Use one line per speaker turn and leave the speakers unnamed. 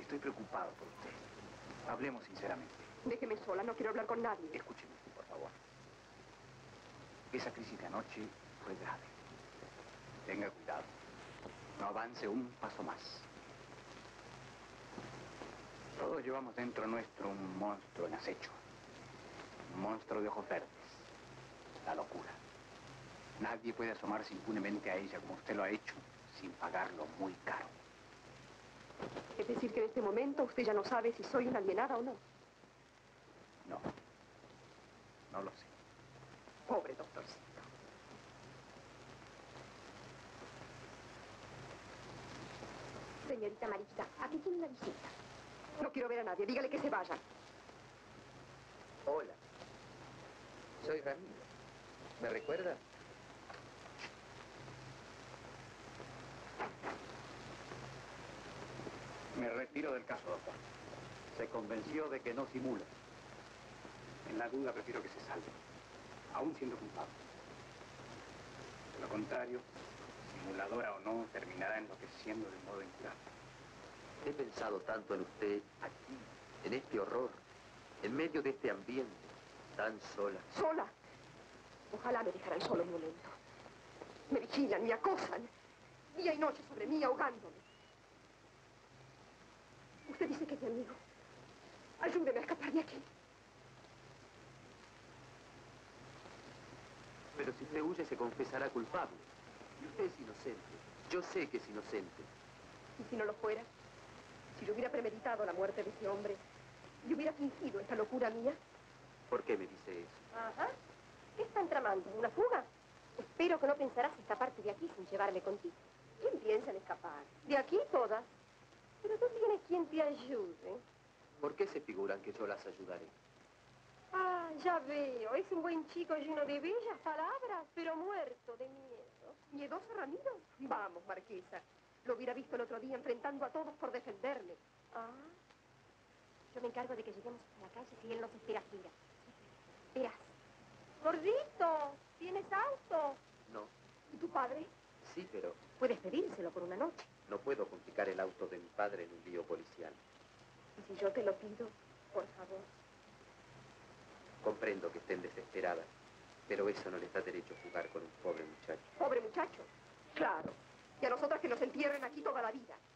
Estoy preocupado por usted. Hablemos sinceramente.
Déjeme sola, no quiero hablar con nadie.
Escúcheme, por favor. Esa crisis de anoche fue grave. Tenga cuidado. No avance un paso más. Todos llevamos dentro nuestro un monstruo en acecho. Un monstruo de ojos verdes. La locura. Nadie puede asomarse impunemente a ella como usted lo ha hecho, sin pagarlo muy caro.
Es decir, que en este momento usted ya no sabe si soy una alienada o no.
No. No lo sé.
Pobre doctorcito.
Señorita Marita, aquí tiene una visita.
No quiero ver a nadie. Dígale que se vaya.
Hola. Soy Ramiro. ¿Me recuerda?
Me retiro del caso, doctor. Se convenció de que no simula. En la duda prefiero que se salve, aún siendo culpable. De lo contrario, simuladora o no, terminará enloqueciendo de modo incurable.
He pensado tanto en usted aquí, en este horror, en medio de este ambiente, tan sola.
¿Sola? Ojalá me dejaran solo un momento. Me vigilan, me acosan. Día y noche sobre mí, ahogándome. Usted dice que es mi amigo. Ayúdeme a escapar de aquí.
Pero si usted huye, se confesará culpable. Y usted es inocente. Yo sé que es inocente.
¿Y si no lo fuera? Si yo hubiera premeditado la muerte de ese hombre y hubiera fingido esta locura mía.
¿Por qué me dice eso?
Ajá. ¿Qué están tramando? ¿Una fuga? Espero que no pensarás escaparte de aquí sin llevarme contigo.
¿Quién piensa en escapar? De aquí todas. Pero tú tienes quien te ayude.
¿Por qué se figuran que yo las ayudaré?
Ah, ya veo. Es un buen chico lleno de bellas palabras, pero muerto de miedo. ¿Miedoso, Ramiro? Vamos, Marquesa. Lo hubiera visto el otro día enfrentando a todos por defenderme.
Ah. Yo me encargo de que lleguemos a la calle si él nos espera afuera. Verás.
Gordito, ¿tienes auto?
No.
¿Y tu padre?
Sí, pero
Puedes pedírselo por una noche.
no puedo complicar el auto de mi padre en un lío policial.
¿Y si yo te lo pido, por favor?
Comprendo que estén desesperadas, pero eso no les da derecho a jugar con un pobre muchacho.
¿Pobre muchacho? Claro. Y a nosotras que nos entierren aquí toda la vida.